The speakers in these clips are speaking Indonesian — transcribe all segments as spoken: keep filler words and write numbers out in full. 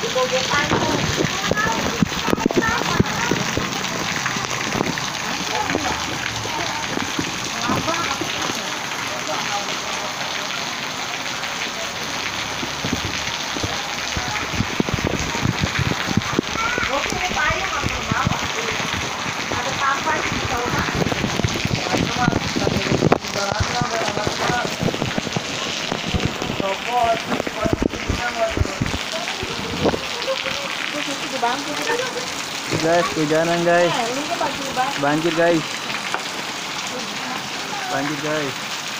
Guys, hujanan guys, banjir guys, banjir guys.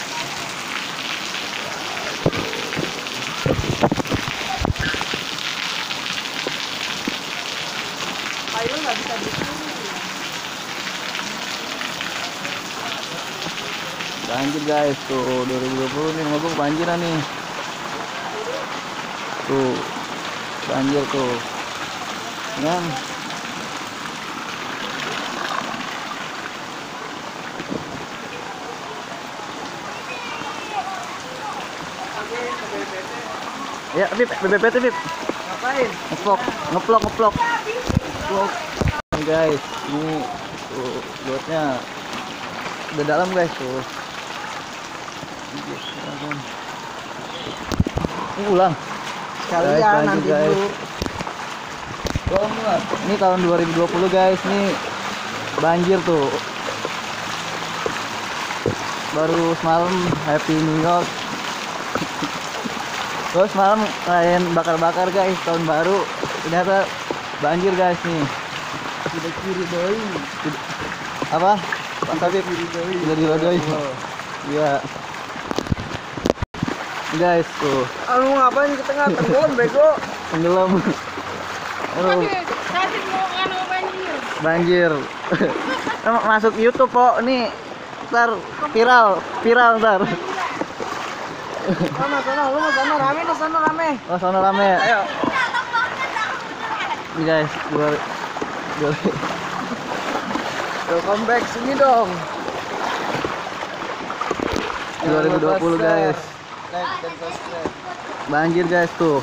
Ayo nggak bisa bikin. Banjir guys, tuh dua ribu dua puluh nih rumah gua kebanjiran nih. Tuh banjir tuh, kan? Ya, Bib, B B P T, Bib. Ngapain? Ngeplok, ngeplok, ngeplok. Ngeplok. Nih guys, ini tuh gotnya udah dalam guys tuh. Ini ulang. Sekalian Guys, nanti guys. dulu. Belum lah. Ini tahun dua ribu dua puluh guys, nih banjir tuh. Baru semalam Happy New York. Terus malam lain bakar-bakar guys, tahun baru. Ternyata banjir guys nih. Sudah kiri doi. Apa? Pak Sabib sudah dirodoi. Iya. Guys tuh. Ah, lu ngapain ke tengah tenggelam bego? Tenggelam. Aduh, Kasih mau kan banjir. banjir. Masuk YouTube kok nih. Ntar viral, viral ntar. Sana sana, lu mau sana rame, lu sana rame. Oh, sono rame. Ayo. Nih guys, dua, dua, Welcome back sini dong. dua ribu dua puluh guys. Like dan subscribe. Banjir guys tuh.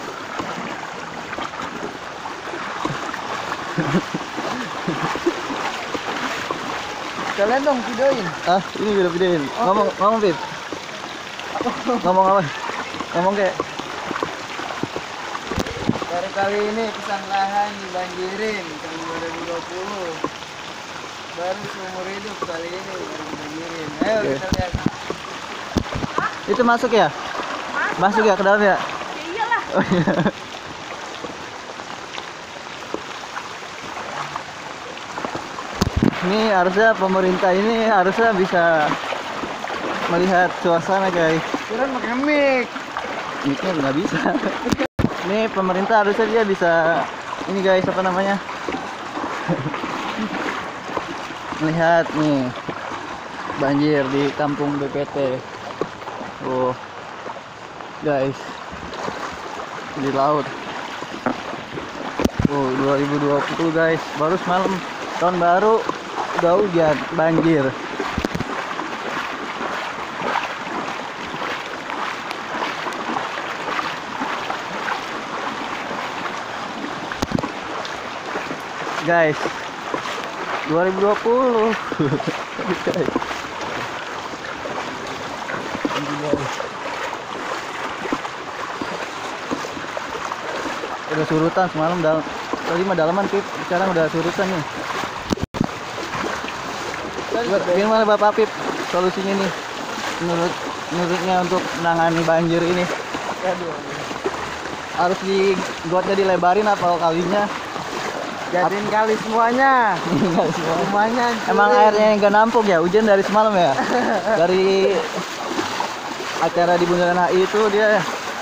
Kalian dong videoin. Ah, ini video videoin. Ngomong, ngomong Pip. Ngomong apa? Ngomong kayak. Baru kali ini Kesanggahan dibanjirin tahun dua ribu dua puluh. Baru seumur hidup kali ini baru dibanjirin. Ayo Oke. kita lihat. Itu masuk ya? Masuk ya ke dalam ya? Ya iyalah. Oh, iya. Ini harusnya pemerintah ini harusnya bisa melihat suasana guys. Kirain pakai mic. Mic-nya nggak bisa. Ini pemerintah harusnya dia bisa ini guys apa namanya? Melihat nih banjir di kampung B P T. Oh guys, di laut. Oh dua ribu dua puluh guys, baru semalam tahun baru udah hujan banjir. Guys, dua ribu dua puluh. Guys. Udah surutan semalam dalam, tadi mah dalaman Pip, sekarang udah surutan nih. Gimana Bapak Pip solusinya nih menurut menurutnya untuk menangani banjir ini? Aduh. Harus di gotnya dilebarin apa kalinya? Jadiin kali semuanya. Enggak semua. Semuanya. Emang airnya yang gak nampung ya, hujan dari semalam ya. Dari acara di Bundaran H I itu dia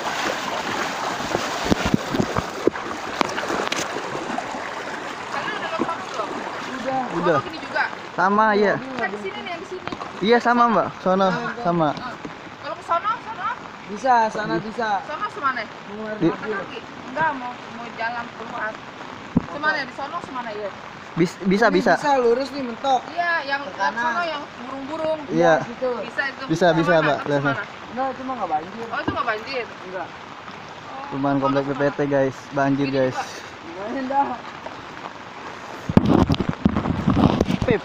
Udah. udah Ini juga. sama ya. Kan di sini nih, yang di sini. Iya sama Mbak, sono sama. Kalau ke sono, sono, Bisa, sana bisa. sono semana? Keluar Di- mobil. Kaki. Enggak, mau mau jalan keluar. Semana di sono semana ya? Bis- bisa Ini bisa. Bisa lurus nih mentok. Iya, yang Ke ke kanan. sono yang burung-burung. Iya. Gitu. Bisa itu. Bisa, bisa, Kemana? Mbak. Terus Lihat, kemana? Enggak, cuma nggak banjir. Oh, itu nggak banjir. Enggak. Oh. Perumahan komplek B P T guys, banjir guys. Gimana dah? Pip.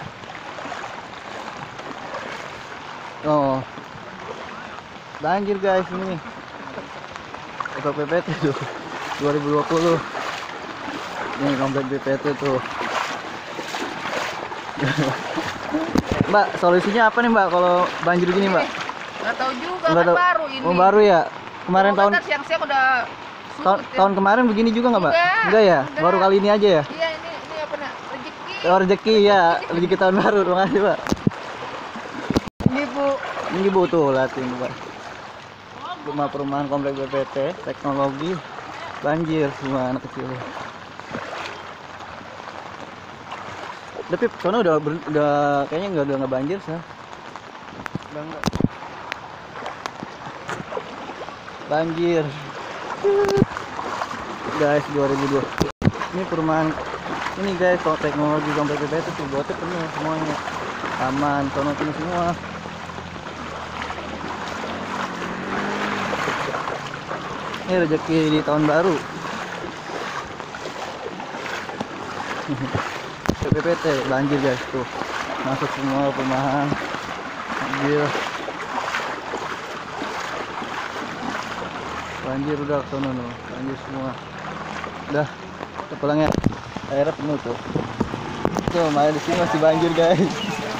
Oh. Banjir guys ini. Komplek B P T tuh dua ribu dua puluh. Ini komplek B P T tuh. Mbak, solusinya apa nih Mbak kalau banjir gini Mbak? Nggak tahu juga, Nggak kan tahu. baru ini. Oh baru ya? Kemarin tahun siang-siang udah tahun, surut ya. tahun kemarin begini juga nggak Mbak? Enggak, Enggak ya? enggak. Baru kali ini aja ya? Iya, ini ini apa nak? Rezeki. Oh, rezeki ya, rezeki tahun baru. Terima kasih Pak. Ini Bu. Ini Bu tuh lihatin Mbak. Rumah perumahan komplek B P T, teknologi banjir semua anak kecil. Tapi sono udah ber, udah kayaknya nggak udah nggak banjir sih. Udah enggak. Banjir. Guys, dua ribu dua. Ini perumahan ini guys, kalau teknologi komplek B P T tuh botnya penuh semuanya. Aman, sono penuh semua. Ini rezeki di tahun baru. B P T banjir guys tuh. Masuk semua perumahan. Banjir. Banjir udah ke sono tuh. Banjir semua. Udah, kita pulang ya. Airnya penuh tuh. Tuh, malah di sini masih banjir guys.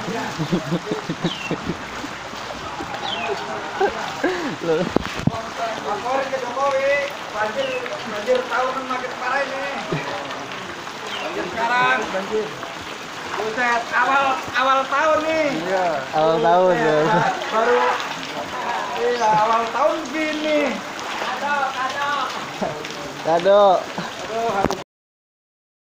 Loh. Laporin ke Jokowi, banjir, banjir tahun kan makin parah ini. Banjir sekarang, banjir. Buset, awal awal tahun nih. Iya. Awal tahun ya. Baru, iya awal tahun gini. Kado, kado. Kado. Aduh, harus